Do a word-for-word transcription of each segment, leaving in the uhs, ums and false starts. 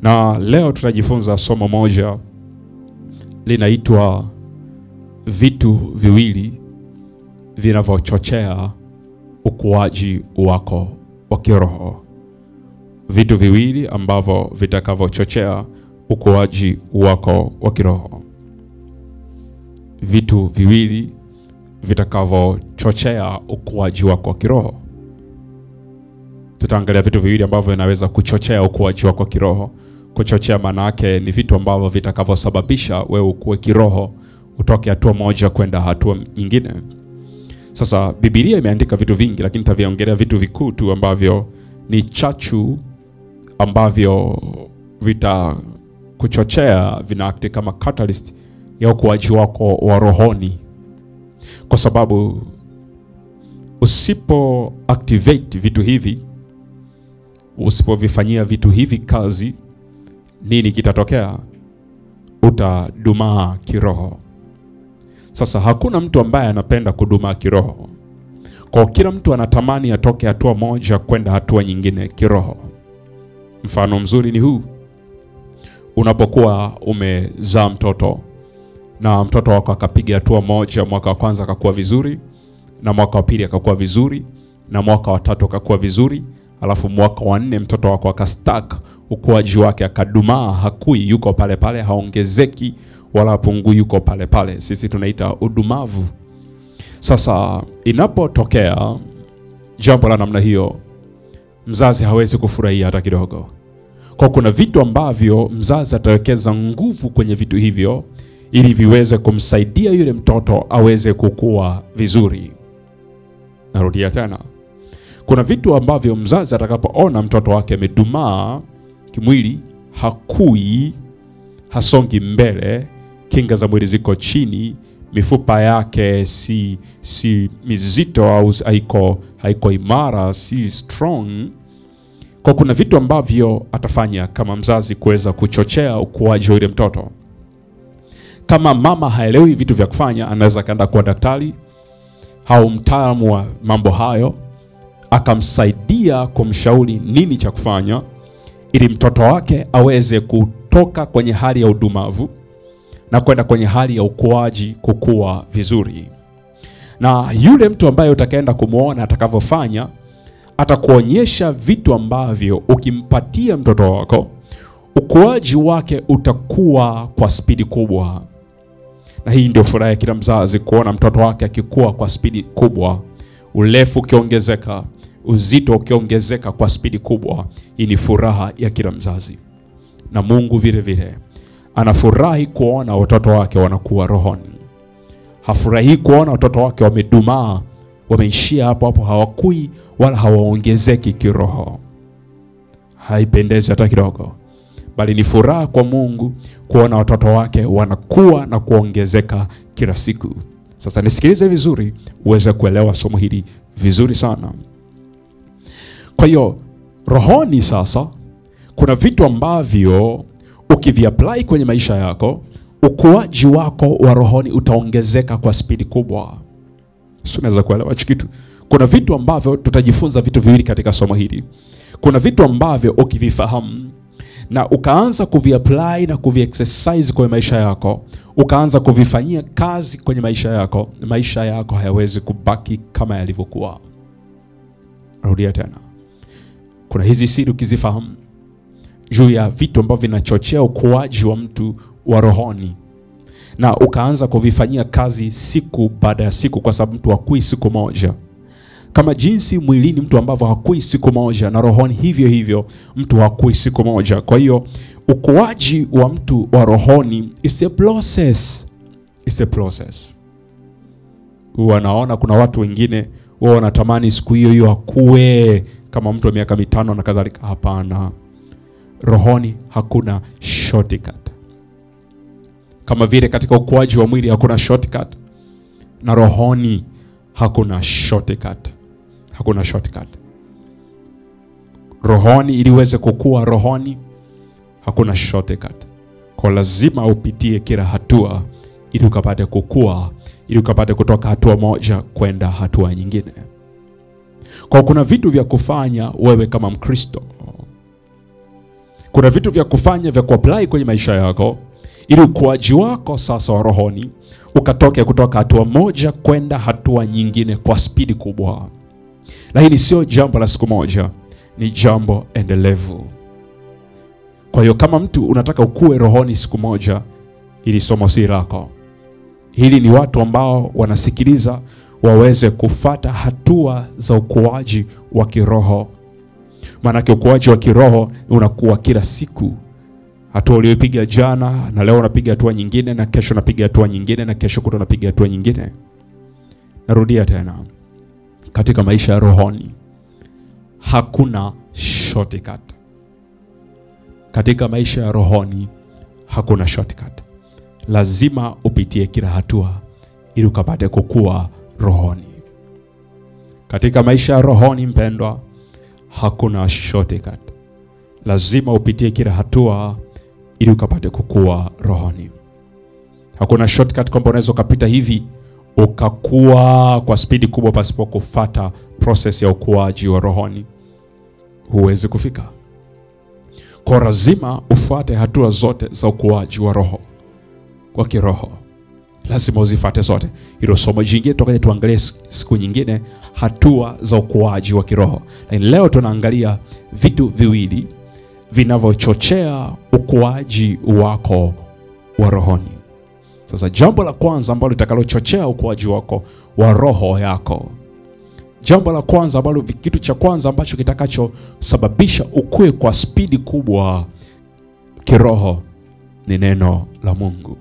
Na leo tutajifunza somo moja linaitwa vitu viwili vinavyochochea ukuaji wako wa kiroho. Vitu viwili ambavyo vitakavyochochea ukuaji wako wa kiroho. Vitu viwili vitakavyochochea ukuaji wako wa kiroho. Tutaangalia vitu viwili ambavyo vinaweza kuchochea ukuaji wako wa kiroho. Kuchochea maana yake ni vitu ambavyo vitakavyosababisha wewe ukue kiroho, utoke hatua moja kwenda hatua nyingine. Sasa Biblia imeandika vitu vingi, lakini taviongelea vitu vikuu tu ambavyo ni chachu ambavyo vitakuchochea, vinaakti kama catalyst ya ukuaji wako wa rohoni. Kwa sababu usipo activate vitu hivi, usipovifanyia vitu hivi kazi, nini kitatokea? Utadumaa kiroho. Sasa hakuna mtu ambaye anapenda kudumaa kiroho. Kwa kila mtu anatamani atoke hatua moja kwenda hatua nyingine kiroho. Mfano mzuri ni huu. Unapokuwa umezaa mtoto na mtoto wako akapiga hatua moja, mwaka wa kwanza akakuwa vizuri, na mwaka wa pili akakuwa vizuri, na mwaka wa tatu akakuwa vizuri, alafu mwaka wa nne mtoto wako akastack, ukuaji wake akadumaa, hakui, yuko pale pale, haongezeki wala pungui, yuko pale pale. Sisi tunaita udumavu. Sasa inapotokea jambo la namna hiyo, mzazi hawezi kufurahia hata kidogo. Kwa kuna vitu ambavyo mzazi atawekeza nguvu kwenye vitu hivyo ili viweze kumsaidia yule mtoto aweze kukua vizuri. Narudia tena. Kuna vitu ambavyo mzazi atakapoona mtoto wake amedumaa kimwili, hakui, hasongi mbele, kinga za mwili ziko chini, mifupa yake si si mizito au haiko haiko imara, si strong. Kwa kuna vitu ambavyo atafanya kama mzazi kuweza kuchochea ukuaji wa yule mtoto. Kama mama haelewi vitu vya kufanya, anaweza kaenda kwa daktari au mtaalamu wa mambo hayo, akamsaidia kumshauri nini cha kufanya ili mtoto wake aweze kutoka kwenye hali ya udumavu na kwenda kwenye hali ya ukuaji, kukua vizuri. Na yule mtu ambaye utakaenda kumuona atakavyofanya, atakuonyesha vitu ambavyo ukimpatia mtoto wako, ukuaji wake utakuwa kwa spidi kubwa. Na hii ndio furaha ya kila mzazi, kuona mtoto wake akikua kwa spidi kubwa. Urefu ukiongezeka, uzito ukiongezeka kwa spidi kubwa. Hii ni furaha ya kila mzazi. Na Mungu vile vile anafurahi kuona watoto wake wanakuwa rohoni. Hafurahi kuona watoto wake wamedumaa, wameishia hapo hapo, hawakui wala hawaongezeki kiroho. Haipendezi hata kidogo. Bali ni furaha kwa Mungu kuona watoto wake wanakuwa na kuongezeka kila siku. Sasa nisikilize vizuri uweze kuelewa somo hili vizuri sana. Kwa hiyo rohoni sasa kuna vitu ambavyo ukiviapply kwenye maisha yako, ukuaji wako wa rohoni utaongezeka kwa spidi kubwa. Sio, unaweza kuelewa kitu. Kuna vitu ambavyo tutajifunza vitu viwili katika somo hili. Kuna vitu ambavyo ukivifahamu na ukaanza kuviapply na kuviexercise kwenye maisha yako, ukaanza kuvifanyia kazi kwenye maisha yako, maisha yako hayawezi kubaki kama yalivyokuwa. Rudia tena. Kuna hizi siri ukizifahamu juu ya vitu ambavyo vinachochea ukuaji wa mtu wa rohoni, na ukaanza kuvifanyia kazi siku baada ya siku, kwa sababu mtu hakui siku moja. Kama jinsi mwilini mtu ambavyo hakui siku moja, na rohoni hivyo hivyo mtu hakui siku moja. Kwa hiyo ukuaji wa mtu wa rohoni is a process. Is a process. Wanaona kuna watu wengine wao wanatamani siku hiyo hiyo akue kama mtu wa miaka mitano na kadhalika. Hapana. Rohoni hakuna shortcut. Kama vile katika ukuaji wa mwili hakuna shortcut, na rohoni hakuna shortcut. Hakuna shortcut. Rohoni ili uweze kukua rohoni hakuna shortcut. Kwa lazima upitie kila hatua ili ukapate kukua, ili ukapate kutoka hatua moja kwenda hatua nyingine. Kwa kuna vitu vya kufanya wewe kama Mkristo. Kuna vitu vya kufanya vya kuapply kwenye maisha yako ili ukuaji wako sasa wa rohoni ukatoke kutoka hatua moja kwenda hatua nyingine kwa spidi kubwa. Lakini sio jambo la siku moja, ni jambo endelevu. Kwa hiyo kama mtu unataka ukue rohoni siku moja, ili somo si lako. Hili ni watu ambao wanasikiliza waweze kufata hatua za ukuaji wa kiroho. Maana ukuaji wa kiroho unakuwa kila siku. Hatua uliyopiga jana na leo unapiga hatua nyingine, na kesho unapiga hatua nyingine, na kesho kutwa unapiga hatua nyingine. Narudia tena. Katika maisha ya rohoni hakuna shortcut. Katika maisha ya rohoni hakuna shortcut. Lazima upitie kila hatua ili ukapate kukua rohoni. Katika maisha ya rohoni mpendwa, hakuna shortcut. Lazima upitie kila hatua ili ukapate kukua rohoni. Hakuna shortcut kwamba unaweza kupita hivi ukakua kwa spidi kubwa pasipo kufuata process ya ukuaji wa rohoni. Huwezi kufika. Kwa lazima ufuate hatua zote za ukuaji wa roho. Kwa kiroho lazima uzifuate zote. Hilo somo jingine tutakuja tuangalie siku nyingine, hatua za ukuaji wa kiroho. Lakini leo tunaangalia vitu viwili vinavyochochea ukuaji wako wa rohoni. Sasa jambo la kwanza ambalo litakalochochea ukuaji wako wa roho yako, jambo la kwanza ambalo kitu cha kwanza ambacho kitakachosababisha ukue kwa spidi kubwa kiroho ni neno la Mungu.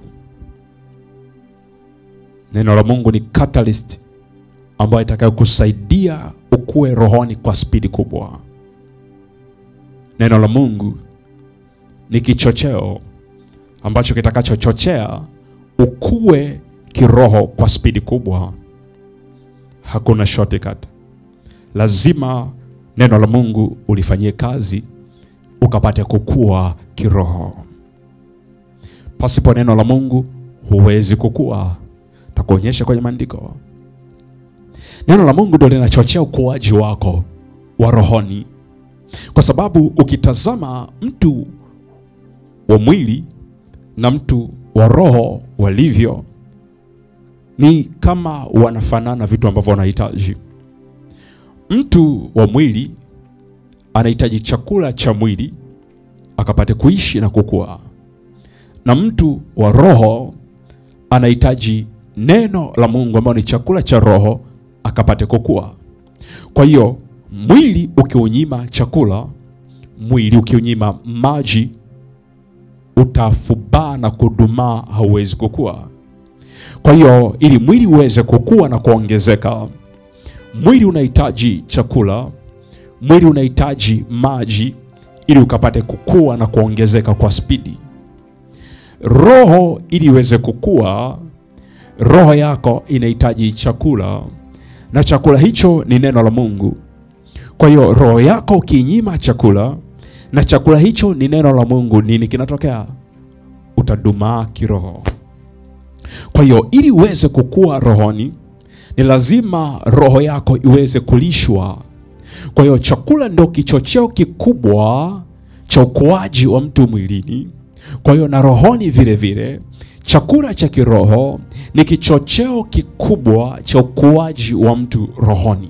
Neno la Mungu ni catalyst ambayo itakayokusaidia ukue rohoni kwa spidi kubwa. Neno la Mungu ni kichocheo ambacho kitakachochochea ukue kiroho kwa spidi kubwa. Hakuna shortcut. Lazima neno la Mungu ulifanyie kazi ukapate kukua kiroho. Pasipo neno la Mungu huwezi kukua. Takuonyesha kwenye maandiko. Neno la Mungu ndio linachochea ukuaji wako wa rohoni. Kwa sababu ukitazama mtu wa mwili na mtu wa roho walivyo, ni kama wanafanana vitu ambavyo wanahitaji. Mtu wa mwili anahitaji chakula cha mwili akapate kuishi na kukua. Na mtu wa roho anahitaji neno la Mungu ambalo ni chakula cha roho akapate kukua. Kwa hiyo mwili ukiunyima chakula, mwili ukiunyima maji, utafubaa na kudumaa, hauwezi kukua. Kwa hiyo ili mwili uweze kukua na kuongezeka, mwili unahitaji chakula, mwili unahitaji maji ili ukapate kukua na kuongezeka kwa spidi. Roho ili iweze kukua, roho yako inahitaji chakula, na chakula hicho ni neno la Mungu. Kwa hiyo roho yako ukinyima chakula na chakula hicho ni neno la Mungu, nini kinatokea? Utadumaa kiroho. Kwa hiyo ili uweze kukua rohoni, ni lazima roho yako iweze kulishwa. Kwa hiyo chakula ndio kichocheo kikubwa cha ukuaji wa mtu mwilini. Kwa hiyo na rohoni vile vile, chakula cha kiroho ni kichocheo kikubwa cha ukuaji wa mtu rohoni.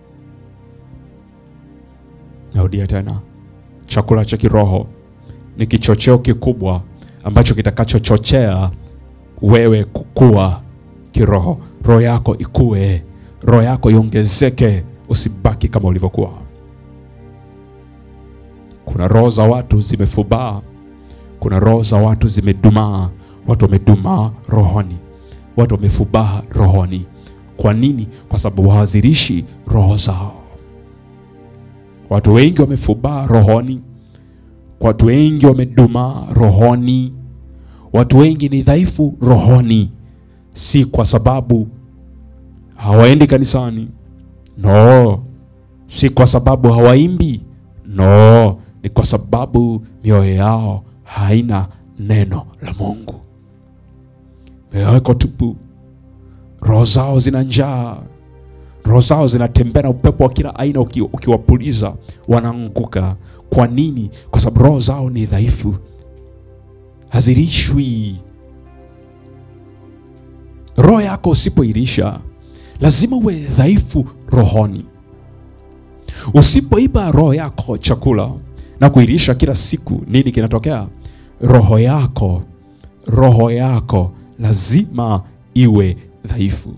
Narudia tena. Chakula cha kiroho ni kichocheo kikubwa ambacho kitakachochochea wewe kukua kiroho. Roho yako ikue, roho yako iongezeke, usibaki kama ulivyokuwa. Kuna roho za watu zimefubaa, kuna roho za watu zimedumaa. Watu wamedumaa rohoni, watu wamefubaa rohoni. Kwa nini? Kwa sababu hawazirishi roho zao. Watu wengi wamefubaa rohoni, watu wengi wamedumaa rohoni, watu wengi ni dhaifu rohoni. Si kwa sababu hawaendi kanisani, no. Si kwa sababu hawaimbi, no. Ni kwa sababu mioyo yao haina neno la Mungu. Mioyo yao tupu, roho zao zina njaa, roho zao zinatembea na upepo wa kila aina, uki, ukiwapuliza wanaanguka. Kwa nini? Kwa sababu roho zao ni dhaifu, hazirishwi. Roho yako usipoilisha, lazima uwe dhaifu rohoni. Usipoipa roho yako chakula na kuilisha kila siku, nini kinatokea? Roho yako, roho yako lazima iwe dhaifu.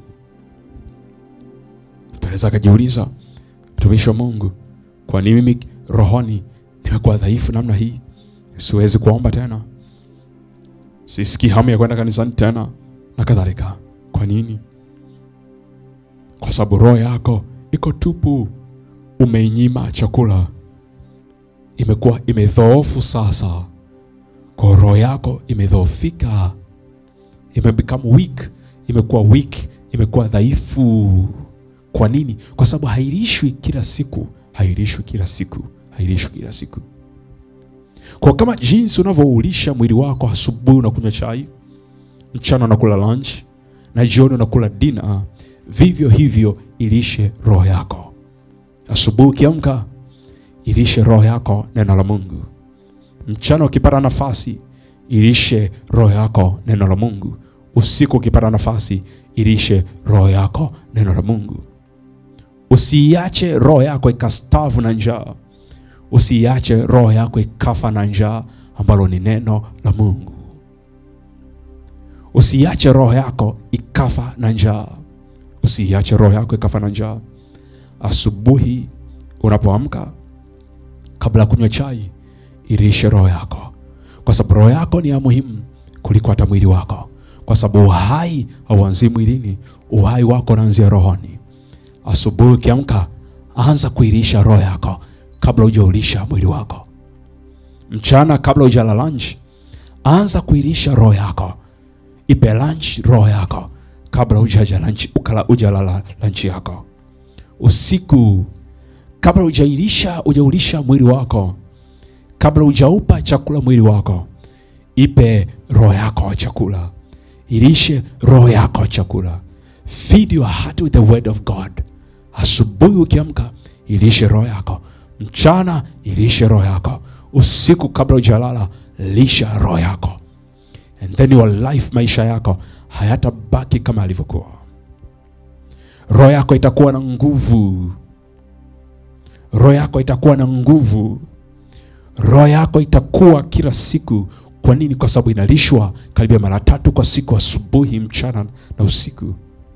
Tunaweza kujiuliza, mtumishi wa Mungu, kwa nini mimi rohoni nimekuwa dhaifu namna hii? Siwezi kuomba tena, sisikii hamu ya kwenda kanisani tena na kadhalika. Kwa nini? Kwa sababu roho yako iko tupu, umeinyima chakula, imekuwa imedhoofu sasa. Kwa roho yako imedhoofika, ime become weak, imekuwa weak, imekuwa dhaifu. Kwa nini? Kwa sababu hailishwi kila siku, hailishwi kila siku, hailishwi kila siku. Kwa kama jinsi unavyoulisha mwili wako, asubuhi unakunywa chai, mchana unakula lunch, na jioni unakula dinner, vivyo hivyo ilishe roho yako. Asubuhi ukiamka, ilishe roho yako neno la Mungu. Mchana ukipata nafasi, ilishe roho yako neno la Mungu. Usiku ukipata nafasi, ilishe roho yako neno la Mungu. Usiache roho yako ikastavu na njaa. Usiache roho yako ikafa na njaa, ambalo ni neno la Mungu. Usiache roho yako ikafa na njaa. Usiache roho yako ikafa na njaa. Asubuhi unapoamka, kabla kunywa chai, ilishe roho yako. Kwa sababu roho yako ni ya muhimu kuliko hata mwili wako. Kwa sababu uhai hauanzi mwilini, uhai wako unaanzia rohoni. Asubuhi ukiamka, anza kuilisha roho yako kabla hujaulisha mwili wako. Mchana kabla hujala lunch, anza kuilisha roho yako. Ipe lunch roho yako kabla hujaja lunch, ukala hujala lunch yako. Usiku kabla hujailisha hujaulisha mwili wako, kabla hujaupa chakula mwili wako, ipe roho yako chakula. Ilishe roho yako chakula. Feed your heart with the word of God. Asubuhi ukiamka, ilishe roho yako. Mchana ilishe roho yako. Usiku kabla hujalala, lisha roho yako. And then your life, maisha yako hayatabaki kama alivyokuwa. Roho yako itakuwa na nguvu. Roho yako itakuwa na nguvu. Roho yako itakuwa kila siku. Kwa nini? Kwa sababu inalishwa karibia mara tatu kwa siku, asubuhi, mchana na usiku.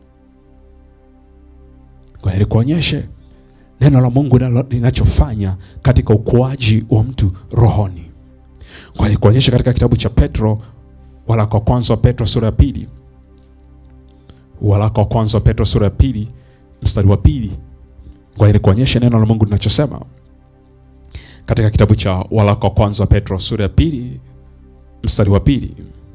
Kwa hiyo kuonyeshe neno la Mungu linachofanya katika ukuaji wa mtu rohoni. Kwa hiyo kuonyesha katika kitabu cha Petro, waraka wa kwanza wa Petro sura ya pili. Waraka wa kwanza wa Petro sura ya pili, mstari wa pili. Kwa hiyo kuonyesha neno la Mungu linachosema katika kitabu cha waraka wa kwanza wa Petro sura ya pili, mstari wa pili.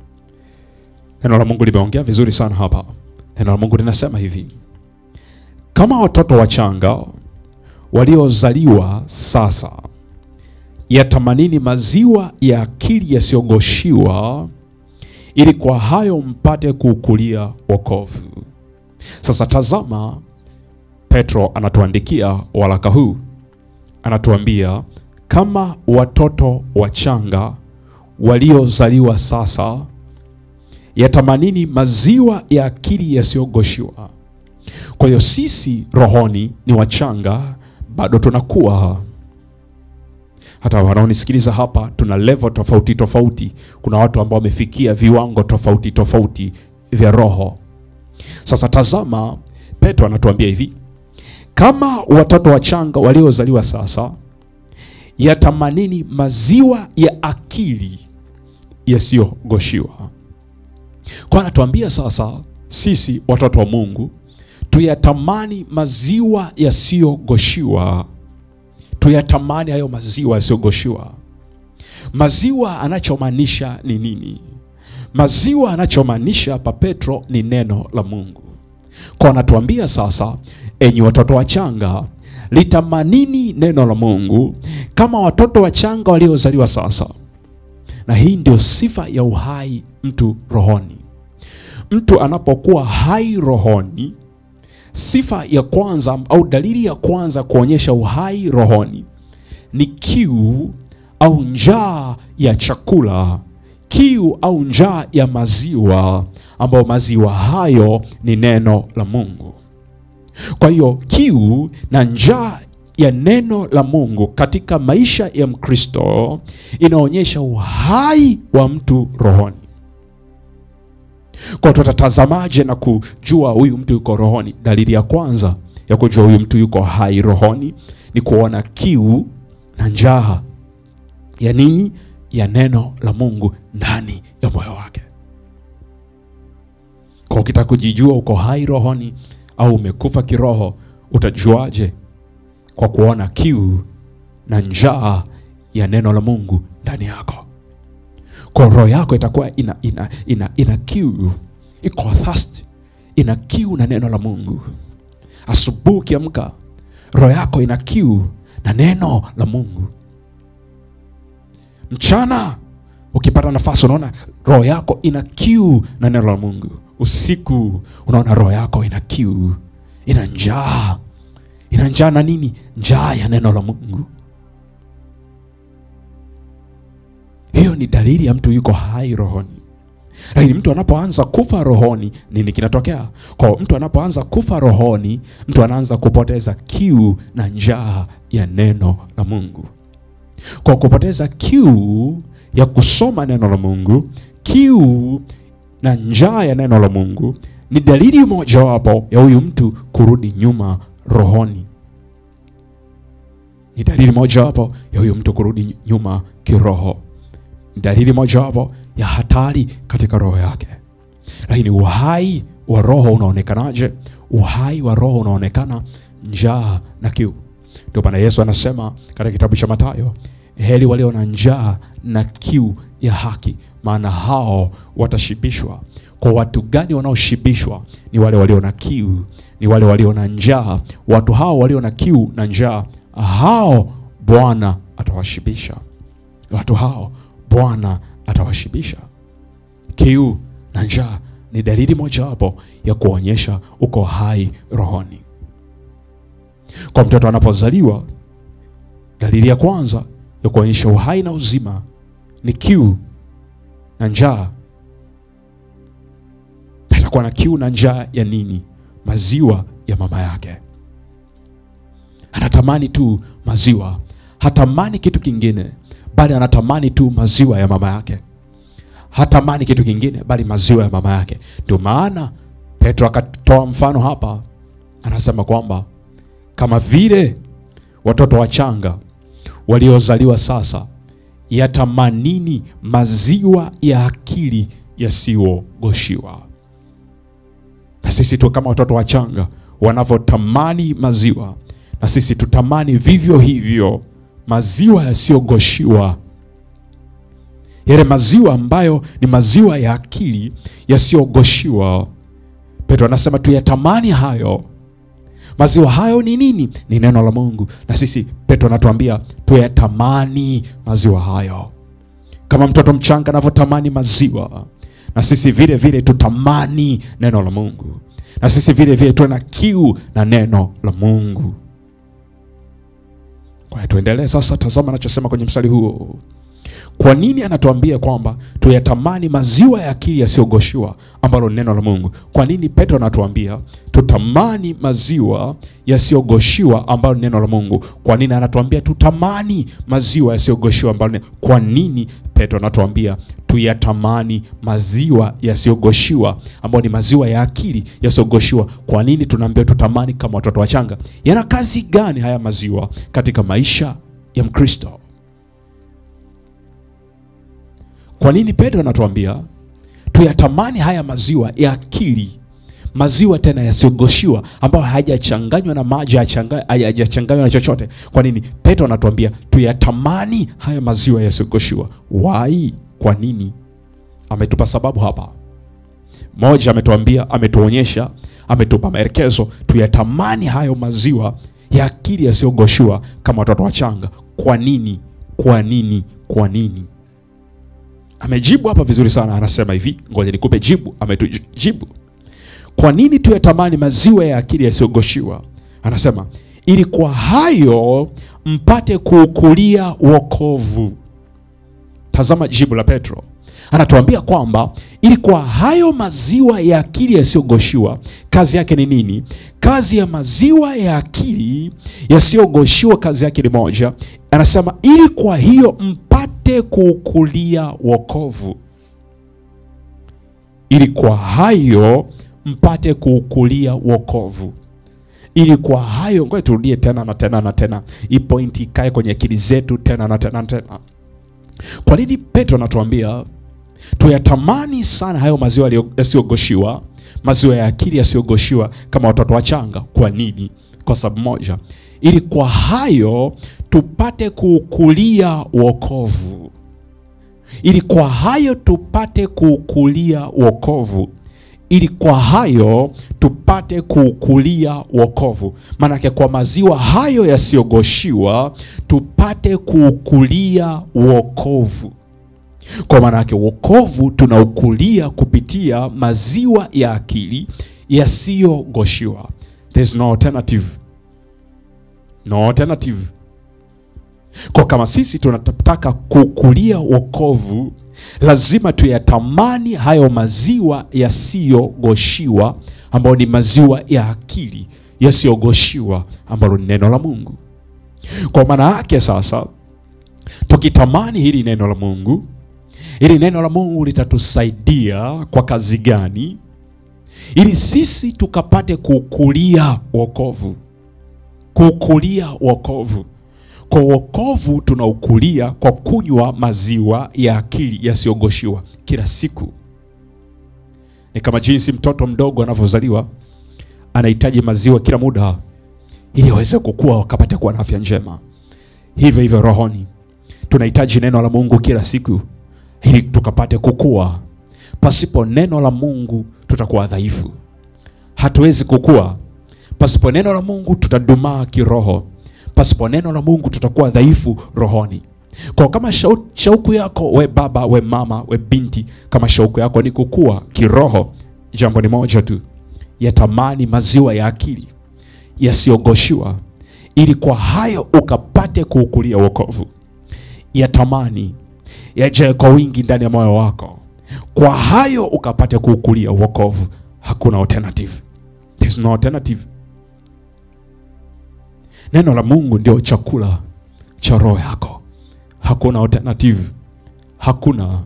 Neno la Mungu limeongea vizuri sana hapa. Neno la Mungu linasema hivi: kama watoto wachanga waliozaliwa sasa, yatamanini maziwa ya akili yasiyogoshiwa, ili kwa hayo mpate kuukulia wokovu. Sasa tazama, Petro anatuandikia waraka huu, anatuambia kama watoto wachanga waliozaliwa sasa, yatamanini maziwa ya akili yasiyogoshiwa. Kwa hiyo sisi rohoni ni wachanga, bado tunakuwa. Hata wanaonisikiliza hapa, tuna level tofauti tofauti. Kuna watu ambao wamefikia viwango tofauti tofauti vya roho. Sasa tazama, Petro anatuambia hivi: kama watoto wachanga waliozaliwa sasa, yatamanini maziwa ya akili yasiyogoshiwa. Kwa anatuambia sasa sisi watoto wa Mungu tuyatamani maziwa yasiyogoshiwa. Tuyatamani hayo maziwa yasiyogoshiwa. Maziwa anachomaanisha ni nini? Maziwa anachomaanisha hapa Petro ni neno la Mungu. Kwa anatuambia sasa, enyi watoto wachanga, litamanini neno la Mungu kama watoto wachanga waliozaliwa sasa. Na hii ndio sifa ya uhai mtu rohoni. Mtu anapokuwa hai rohoni, sifa ya kwanza au dalili ya kwanza kuonyesha uhai rohoni ni kiu au njaa ya chakula, kiu au njaa ya maziwa, ambayo maziwa hayo ni neno la Mungu. Kwa hiyo kiu na njaa ya neno la Mungu katika maisha ya Mkristo inaonyesha uhai wa mtu rohoni. Kwa tutatazamaje na kujua huyu mtu yuko rohoni? Dalili ya kwanza ya kujua huyu mtu yuko hai rohoni ni kuona kiu na njaa ya nini? Ya neno la Mungu ndani ya moyo wake. Kwa ukitaka kujijua uko hai rohoni au umekufa kiroho, utajuaje? Kwa kuona kiu na njaa ya neno la Mungu ndani yako. Kwa roho yako itakuwa ina ina ina, ina kiu, iko thirst, ina kiu na neno la Mungu. Asubuhi ukiamka, roho yako ina kiu na neno la Mungu. Mchana ukipata nafasi, unaona roho yako ina kiu na neno la Mungu. Usiku unaona roho yako ina kiu, ina njaa. Ina njaa na nini? Njaa ya neno la Mungu. Hiyo ni dalili ya mtu yuko hai rohoni. Lakini mtu anapoanza kufa rohoni, nini kinatokea? Kwa mtu anapoanza kufa rohoni, mtu anaanza kupoteza kiu na njaa ya neno la Mungu. Kwa kupoteza kiu ya kusoma neno la Mungu, kiu na njaa ya neno la Mungu ni dalili moja wapo ya huyu mtu kurudi nyuma rohoni. Ni dalili moja wapo ya huyu mtu kurudi nyuma kiroho. Ni dalili moja wapo ya hatari katika roho yake. Lakini uhai wa roho unaonekanaje? Uhai wa roho unaonekana njaa na kiu. Ndio maana Yesu anasema katika kitabu cha Mathayo, heri walio na njaa na kiu ya haki, maana hao watashibishwa. Kwa watu gani wanaoshibishwa? Ni wale walio na kiu, ni wale walio na njaa. Watu hao walio na kiu na njaa, hao Bwana atawashibisha. Watu hao Bwana atawashibisha. Kiu na njaa ni dalili moja wapo ya kuonyesha uko hai rohoni. Kwa mtoto anapozaliwa, dalili ya kwanza ya kuonyesha uhai na uzima ni kiu na njaa. Atakuwa na kiu na njaa ya nini? Maziwa ya mama yake. Anatamani tu maziwa, hatamani kitu kingine, bali anatamani tu maziwa ya mama yake. Hatamani kitu kingine bali maziwa ya mama yake. Ndio maana Petro akatoa mfano hapa, anasema kwamba kama vile watoto wachanga waliozaliwa sasa yatamanini maziwa ya akili yasiyogoshiwa. Na sisi tu kama watoto wachanga wanavyotamani maziwa, na sisi tutamani vivyo hivyo maziwa yasiyogoshiwa. Yale maziwa ambayo ni maziwa ya akili yasiyogoshiwa. Petro anasema tuyatamani hayo. Maziwa hayo ni nini? Ni neno la Mungu. Na sisi Petro anatuambia tuyatamani maziwa hayo. Kama mtoto mchanga anavyotamani maziwa, na sisi vile vile tutamani neno la Mungu. Na sisi vile vile tuwe na kiu na neno la Mungu. Kwa hiyo tuendelee sasa, tazama anachosema kwenye mstari huo. Kwa nini anatuambia kwamba tuyatamani maziwa ya akili yasiyogoshiwa ambalo neno la Mungu? Kwa nini Petro anatuambia tutamani maziwa yasiyogoshiwa ambalo neno la Mungu? Kwa nini anatuambia tutamani maziwa yasiyogoshiwa ambalo? Kwa nini Petro anatuambia tuyatamani maziwa yasiyogoshiwa ambao ni maziwa ya akili yasiyogoshiwa? Kwa nini tunaambia tutamani kama watoto wachanga? Yana kazi gani haya maziwa katika maisha ya Mkristo? Kwa nini Petro anatuambia tuyatamani haya maziwa ya akili, maziwa tena yasiyogoshiwa ambayo hayajachanganywa na maji, hayajachanganywa na chochote? Kwa nini Petro anatuambia tuyatamani haya maziwa yasiyogoshiwa? Why? Kwa nini? Ametupa sababu hapa. Moja, ametuambia, ametuonyesha, ametupa maelekezo tuyatamani hayo maziwa ya akili yasiyogoshiwa kama watoto wachanga. Kwa nini? Kwa nini? Kwa nini? Amejibu hapa vizuri sana, anasema hivi, ngoja nikupe jibu. Ametujibu. Kwa nini tuyatamani maziwa ya akili yasiyogoshiwa? Anasema ili kwa hayo mpate kuukulia wokovu. Tazama jibu la Petro. Anatuambia kwamba ili kwa hayo maziwa ya akili yasiyogoshiwa, kazi yake ni nini? Kazi ya maziwa ya akili yasiyogoshiwa, kazi yake ni moja. Anasema ili kwa hiyo mpate kuukulia wokovu. Ili kwa hayo mpate kuukulia wokovu. Ili kwa hayo, ngoja turudie tena na tena na tena. Hii point ikae kwenye akili zetu tena na tena na tena. Kwa nini Petro anatuambia tuyatamani sana hayo maziwa yasiyogoshiwa, maziwa ya akili yasiyogoshiwa kama watoto wachanga? Kwa nini? Kwa sababu moja, ili kwa hayo tupate kuukulia wokovu. Ili kwa hayo tupate kuukulia wokovu. Ili kwa hayo tupate kuukulia wokovu. Maana kwa maziwa hayo yasiyogoshiwa tupate kuukulia wokovu. Kwa maana yake wokovu tunaukulia kupitia maziwa ya akili yasiyogoshiwa. There's no alternative. No alternative. Kwa kama sisi tunataka kukulia wokovu, lazima tuyatamani hayo maziwa yasiyogoshiwa, ambayo ni maziwa ya akili yasiyogoshiwa, ambayo ni neno la Mungu. Kwa maana yake sasa, tukitamani hili neno la Mungu, hili neno la Mungu litatusaidia kwa kazi gani? Ili sisi tukapate kukulia wokovu. Kukulia wokovu. Kwa wokovu tunaukulia kwa kunywa maziwa ya akili yasiyogoshiwa kila siku. Ni kama jinsi mtoto mdogo anavyozaliwa, anahitaji maziwa kila muda ili aweze kukua akapate kuwa na afya njema. Hivyo hivyo rohoni, tunahitaji neno la Mungu kila siku ili tukapate kukua. Pasipo neno la Mungu tutakuwa dhaifu. Hatuwezi kukua. Pasipo neno la Mungu tutadumaa kiroho. Pasipo neno la Mungu tutakuwa dhaifu rohoni. Kwa kama shauku yako we baba, we mama, we binti, kama shauku yako ni kukua kiroho, jambo ni moja tu: yatamani maziwa ya akili yasiyogoshiwa, ili kwa hayo ukapate kuukulia wokovu. Yatamani yajae kwa wingi ndani ya moyo wako, kwa hayo ukapate kuukulia wokovu. Hakuna alternative. There's no alternative. Neno la Mungu ndio chakula cha roho yako. Hakuna alternative. Hakuna.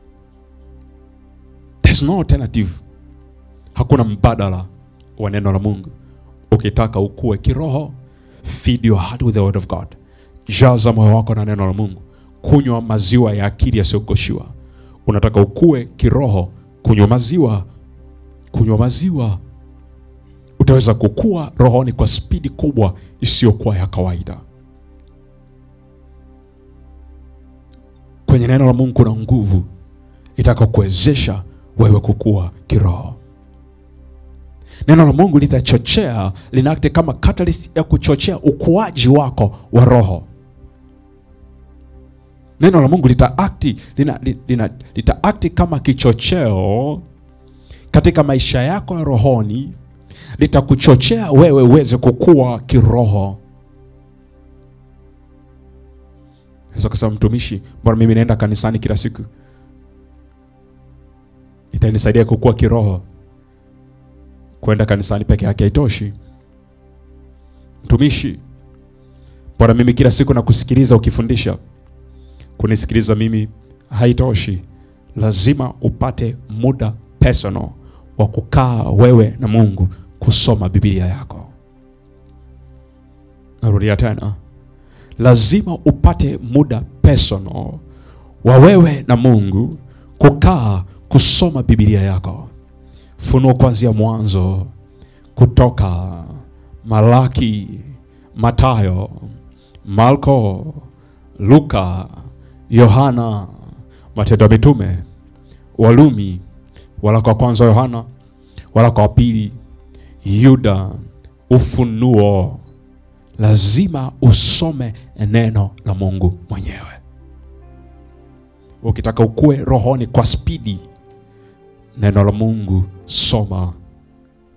There's no alternative. Hakuna mbadala wa neno la Mungu. Ukitaka ukue kiroho, feed your heart with the word of God. Jaza moyo wako na neno la Mungu. Kunywa maziwa ya akili yasiyogoshiwa. Unataka ukue kiroho, kunywa maziwa. Kunywa maziwa. Utaweza kukua rohoni kwa spidi kubwa isiyokuwa ya kawaida. Kwenye neno la Mungu kuna nguvu itakayokuwezesha wewe kukua kiroho. Neno la Mungu litachochea, linaakti kama catalyst ya kuchochea ukuaji wako wa roho. Neno la Mungu litaakti lina, lina, litaakti kama kichocheo katika maisha yako ya rohoni. Litakuchochea wewe uweze kukua kiroho. Sasa kama mtumishi, mbona mimi naenda kanisani kila siku? Itanisaidia kukua kiroho. Kwenda kanisani peke yake haitoshi. Mtumishi, mbona mimi kila siku nakusikiliza ukifundisha? Kunisikiliza mimi haitoshi. Lazima upate muda personal wa kukaa wewe na Mungu, kusoma Biblia yako. Narudia tena. Lazima upate muda personal wa wewe na Mungu, kukaa kusoma Biblia yako. Funuo kuanzia Mwanzo, Kutoka, Malaki, Mathayo, Marko, Luka, Yohana, Matendo ya Mitume, Walumi, waraka wa kwanza Yohana, waraka wa pili Yuda, Ufunuo. Lazima usome neno la Mungu mwenyewe. Ukitaka ukue rohoni kwa spidi, neno la Mungu soma.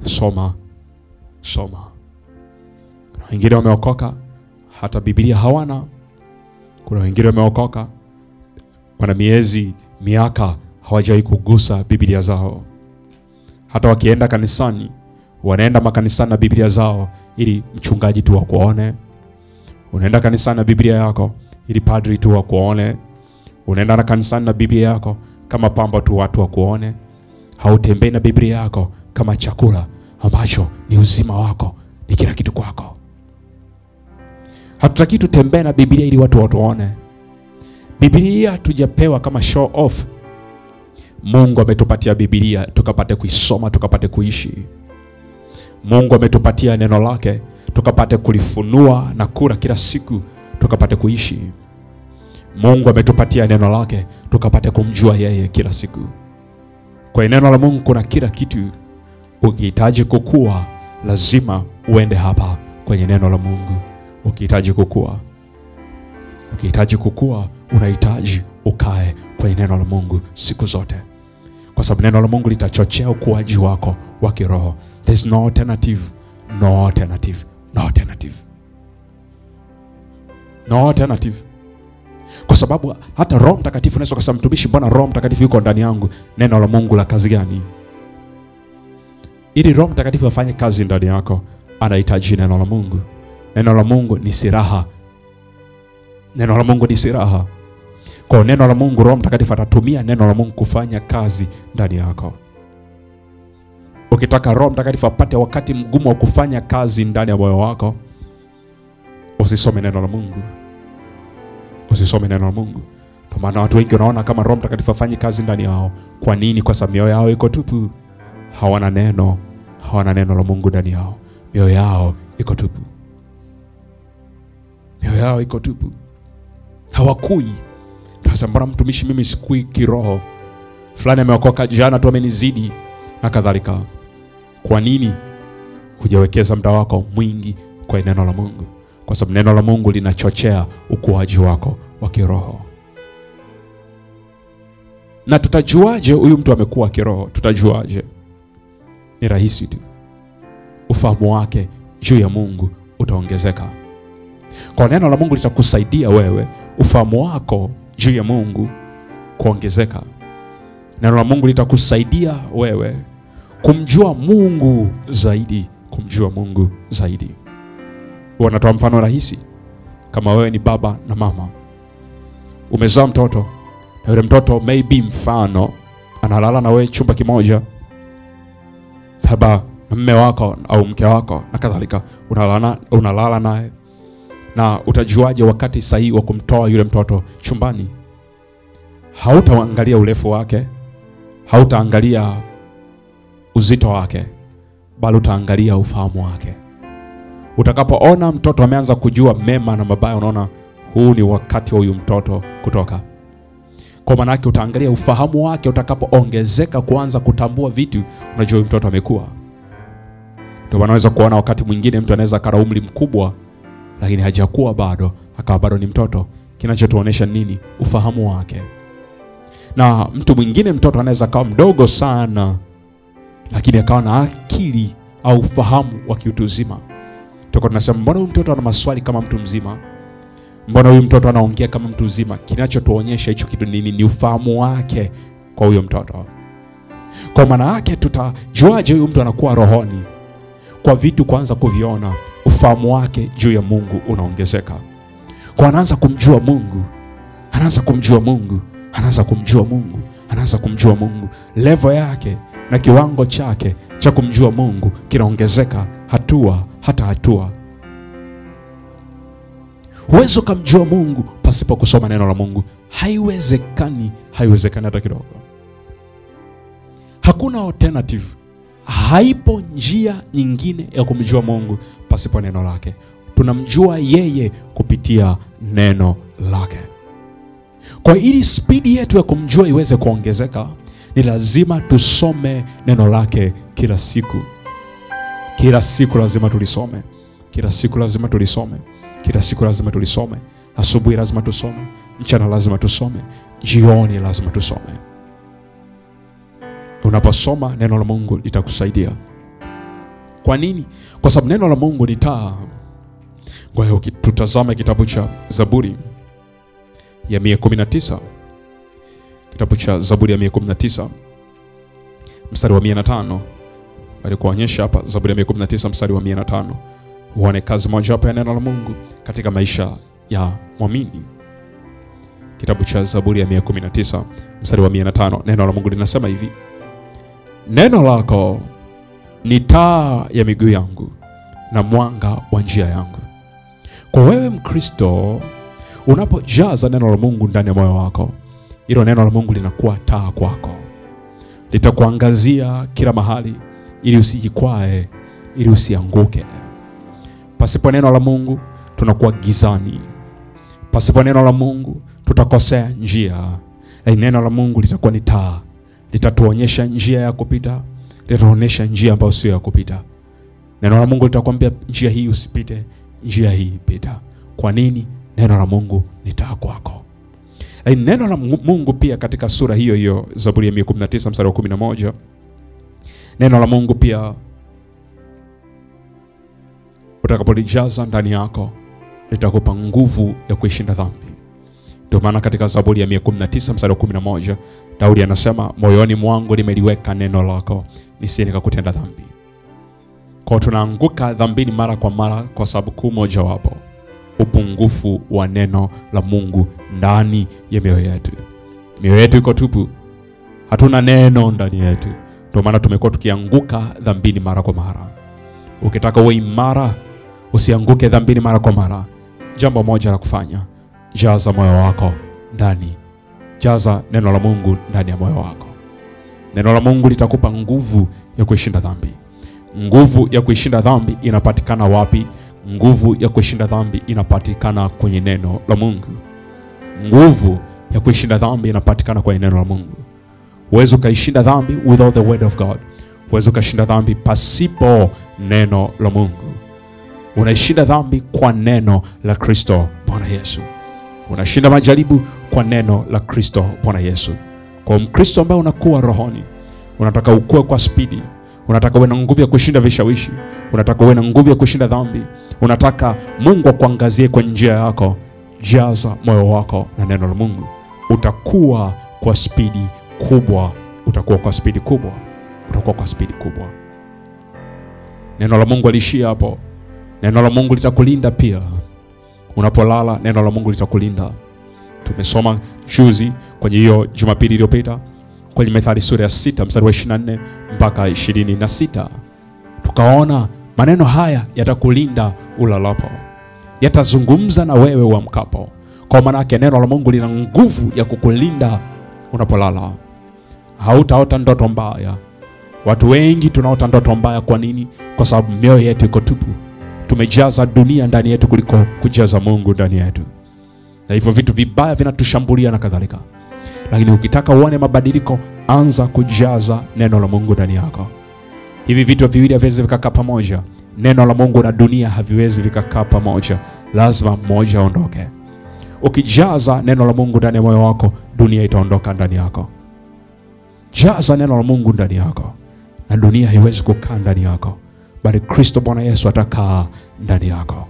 Soma, soma. Kuna wengine wameokoka hata Biblia hawana. Kuna wengine wameokoka wana miezi, miaka hawajawahi kugusa Biblia zao. Hata wakienda kanisani, wanaenda makanisani na Biblia zao ili mchungaji tu wakuone. Unaenda kanisani na Biblia yako ili padri tu wakuone. Unaenda na kanisani na Biblia yako kama pambo tu watu wakuone. Hautembei na Biblia yako kama chakula ambacho ni uzima wako, ni kila kitu kwako. Hatutaki tutembee na Biblia ili watu watuone. Biblia tujapewa kama show off. Mungu ametupatia Biblia tukapate kuisoma, tukapate kuishi. Mungu ametupatia neno lake tukapate kulifunua na kula kila siku, tukapate kuishi. Mungu ametupatia neno lake tukapate kumjua yeye kila siku. Kwa neno la Mungu kuna kila kitu. Ukihitaji kukua, lazima uende hapa kwenye neno la Mungu. Ukihitaji kukua, ukihitaji kukua, unahitaji ukae kwenye neno la Mungu siku zote. Kwa sababu neno la Mungu litachochea ukuaji wako wa kiroho. There's no alternative, no alternative, no alternative. No alternative. Kwa sababu hata Roho Mtakatifu unaweza kusema, mtumishi, mbona Roho Mtakatifu yuko ndani yangu? Neno la Mungu la kazi gani? Ili Roho Mtakatifu afanye kazi ndani yako, anahitaji neno la Mungu. Neno la Mungu ni silaha. Neno la Mungu ni silaha. Kwa neno la Mungu, Roho Mtakatifu atatumia neno la Mungu kufanya kazi ndani yako. Ukitaka Roho Mtakatifu apate wakati mgumu wa kufanya kazi ndani ya moyo wako, usisome neno la Mungu. Usisome neno la Mungu. Kwa maana watu wengi wanaona kama Roho Mtakatifu afanye kazi ndani yao. Kwa nini? Kwa sababu mioyo yao iko tupu. Hawana neno, hawana neno la Mungu ndani yao. Mioyo yao iko tupu. Mioyo yao iko tupu. Hawakui. Sasa mbona mtumishi mimi sikui kiroho? Fulani ameokoka jana tu amenizidi na kadhalika. Kwa nini hujawekeza muda wako mwingi kwa neno la Mungu? Kwa sababu neno la Mungu linachochea ukuaji wako wa kiroho. Na tutajuaje huyu mtu amekuwa kiroho? Tutajuaje? Ni rahisi tu. Ufahamu wake juu ya Mungu utaongezeka. Kwa neno la Mungu litakusaidia wewe ufahamu wako juu ya Mungu kuongezeka. Neno la Mungu litakusaidia wewe kumjua Mungu zaidi, kumjua Mungu zaidi. Wanatoa mfano rahisi. Kama wewe ni baba na mama, umezaa mtoto, na yule mtoto maybe mfano analala na wewe chumba kimoja, baba na mume wako au mke wako na kadhalika, unalala unalala naye. Na utajuaje wakati sahihi wa kumtoa yule mtoto chumbani? Hautaangalia urefu wake, hautaangalia uzito wake, bali utaangalia ufahamu wake. Utakapoona mtoto ameanza kujua mema na mabaya, unaona huu ni wakati wa huyu mtoto kutoka. Kwa maana yake utaangalia ufahamu wake. Utakapoongezeka kuanza kutambua vitu, unajua huyu mtoto amekua. Ndio wanaweza kuona wakati mwingine mtu anaweza kara umri mkubwa lakini hajakuwa bado, akawa bado ni mtoto. Kinachotuonesha nini? Ufahamu wake. Na mtu mwingine mtoto anaweza kawa mdogo sana lakini akawa na akili au ufahamu wa kiutu uzima. Tuko tunasema mbona huyu mtoto ana maswali kama mtu mzima? Mbona huyu mtoto anaongea kama mtu mzima? Kinachotuonyesha hicho kitu nini? Ni ufahamu wake kwa huyo mtoto. Kwa maana yake tutajuaje huyu mtu anakuwa rohoni? Kwa vitu kwanza kuviona. Ufahamu wake juu ya Mungu unaongezeka. Kwa anaanza kumjua Mungu. Anaanza kumjua Mungu. Anaanza kumjua Mungu. Anaanza kumjua Mungu. Level yake na kiwango chake cha kumjua Mungu kinaongezeka hatua hata hatua. Huwezi kumjua Mungu pasipo kusoma neno la Mungu. Haiwezekani, haiwezekani hata kidogo. Hakuna alternative. Haipo njia nyingine ya kumjua Mungu pasipo neno lake. Tunamjua yeye kupitia neno lake. Kwa ili spidi yetu ya kumjua iweze kuongezeka, ni lazima tusome neno lake kila siku. Kila siku lazima tulisome. Kila siku lazima tulisome. Kila siku lazima tulisome. Asubuhi lazima tusome. Mchana lazima tusome. Jioni lazima tusome. Unaposoma neno la Mungu litakusaidia. Kwa nini? Kwa sababu neno la Mungu ni taa. Kwa hiyo tutazame kitabu cha Zaburi ya mia kumi na tisa. Kitabu cha Zaburi ya mia kumi na tisa mstari wa mia na tano. Bali kuonyesha hapa Zaburi ya mia kumi na tisa mstari wa mia na tano. Uone kazi moja hapa ya neno la Mungu katika maisha ya muumini. Kitabu cha Zaburi ya mia kumi na tisa mstari wa mia na tano. Neno la Mungu linasema hivi: neno lako ni taa ya miguu yangu na mwanga wa njia yangu. Kwa wewe Mkristo, unapojaza neno la Mungu ndani ya moyo wako, hilo neno la Mungu linakuwa taa kwako. Litakuangazia kila mahali ili usijikwae, ili usianguke. Pasipo neno la Mungu tunakuwa gizani. Pasipo neno la Mungu tutakosea njia. Na neno la Mungu litakuwa ni taa. Litatuonyesha njia ya kupita, litatuonyesha njia ambayo sio ya kupita. Neno la Mungu litakwambia njia hii usipite, njia hii pita. Kwa nini? Neno la Mungu ni taa kwako. Na neno la Mungu pia katika sura hiyo hiyo Zaburi ya mia kumi na tisa mstari wa kumi na moja, neno la Mungu pia utakapolijaza ndani yako litakupa nguvu ya kuishinda dhambi. Ndio maana katika Zaburi ya mia kumi na tisa mstari wa kumi na moja Daudi anasema, moyoni mwangu nimeliweka neno lako nisije nikakutenda dhambi. Kwa tunaanguka dhambini mara kwa mara kwa sababu kuu moja wapo: upungufu wa neno la Mungu ndani ya mioyo yetu. Mioyo yetu iko tupu. Hatuna neno ndani yetu. Ndio maana tumekuwa tukianguka dhambini mara kwa mara. Ukitaka uwe imara, usianguke dhambini mara kwa mara, jambo moja la kufanya: jaza moyo wako ndani. Jaza neno la Mungu ndani ya moyo wako. Neno la Mungu litakupa nguvu ya kuishinda dhambi. Nguvu ya kuishinda dhambi inapatikana wapi? Nguvu ya kuishinda dhambi inapatikana kwenye neno la Mungu. Nguvu ya kuishinda dhambi inapatikana kwenye neno la Mungu. Huwezi kuishinda dhambi without the word of God. Huwezi kushinda dhambi pasipo neno la Mungu. Unaishinda dhambi kwa neno la Kristo Bwana Yesu. Unashinda majaribu kwa neno la Kristo Bwana Yesu. Kwa Mkristo ambaye unakuwa rohoni, unataka ukue kwa spidi, unataka uwe na nguvu ya kushinda vishawishi, unataka uwe na nguvu ya kushinda dhambi, unataka Mungu akuangazie kwenye njia yako, jaza moyo wako na neno la Mungu. Utakuwa kwa spidi kubwa, utakuwa kwa spidi kubwa, utakuwa kwa spidi kubwa. Neno la Mungu alishia hapo. Neno la Mungu litakulinda pia. Unapolala, neno la Mungu litakulinda. Tumesoma juzi kwenye hiyo Jumapili iliyopita kwenye Methali sura ya sita mstari wa ishirini na nne mpaka ishirini na sita. Tukaona maneno haya yatakulinda ulalapo, yatazungumza na wewe uamkapo. Kwa maana yake neno la Mungu lina nguvu ya kukulinda unapolala. Hautaota ndoto mbaya. Watu wengi tunaota ndoto mbaya. Kwa nini? Kwa sababu mioyo yetu iko tupu. Tumejaza dunia ndani yetu kuliko kujaza Mungu ndani yetu. Na hivyo vitu vibaya vinatushambulia na kadhalika. Lakini ukitaka uone mabadiliko, anza kujaza neno la Mungu ndani yako. Hivi vitu viwili haviwezi vikakaa pamoja. Neno la Mungu na dunia haviwezi vikakaa pamoja. Lazima mmoja aondoke. Ukijaza neno la Mungu ndani ya moyo wako, dunia itaondoka ndani yako. Jaza neno la Mungu ndani yako, na dunia haiwezi kukaa ndani yako, bali Kristo Bwana Yesu atakaa ndani yako.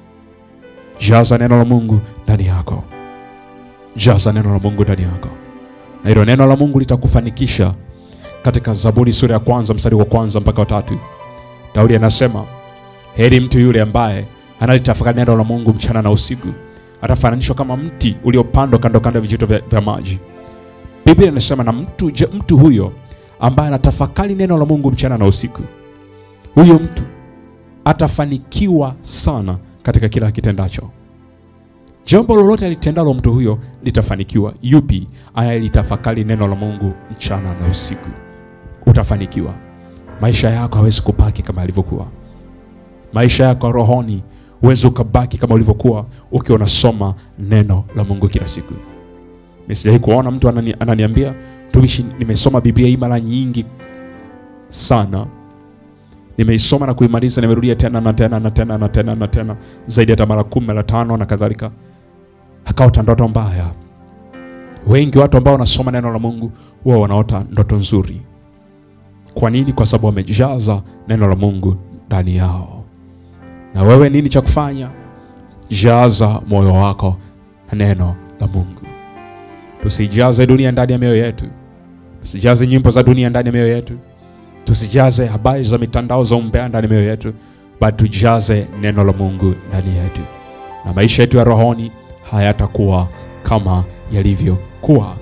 Jaza neno la Mungu ndani yako. Jaza neno la Mungu ndani yako. Na hilo neno la Mungu litakufanikisha. Katika Zaburi sura ya kwanza mstari wa kwanza mpaka wa tatu, Daudi anasema, heri mtu yule ambaye analitafakari neno la Mungu mchana na usiku. Atafananishwa kama mti uliopandwa kando kando ya vijito vya, vya maji. Biblia inasema na mtu, mtu huyo ambaye anatafakari neno la Mungu mchana na usiku, huyo mtu atafanikiwa sana katika kila kitendacho. Jambo lolote alitendalo mtu huyo litafanikiwa. Yupi? Aya litafakari neno la Mungu mchana na usiku. Utafanikiwa. Maisha yako hawezi kubaki kama yalivyokuwa. Maisha yako rohoni huwezi ukabaki kama ulivyokuwa ukiwa unasoma neno la Mungu kila siku. Mimi sijawahi kuona mtu anani, ananiambia, tumishi, nimesoma Biblia hii mara nyingi sana. Nimeisoma na kuimaliza, nimerudia tena na tena na tena na tena na tena zaidi hata mara kumi mara tano na kadhalika. Akaota ndoto mbaya. Wengi watu ambao wanasoma neno la Mungu wao wanaota ndoto nzuri. Kwa nini? Kwa sababu wamejaza neno la Mungu ndani yao. Na wewe nini cha kufanya? Jaza moyo wako na neno la Mungu. Tusijaze dunia ndani ya mioyo yetu. Tusijaze nyimbo za dunia ndani ya mioyo yetu. Tusijaze habari za mitandao za umbea ndani ya mioyo yetu, bali tujaze neno la Mungu ndani yetu. Na maisha yetu ya rohoni hayatakuwa kama yalivyokuwa.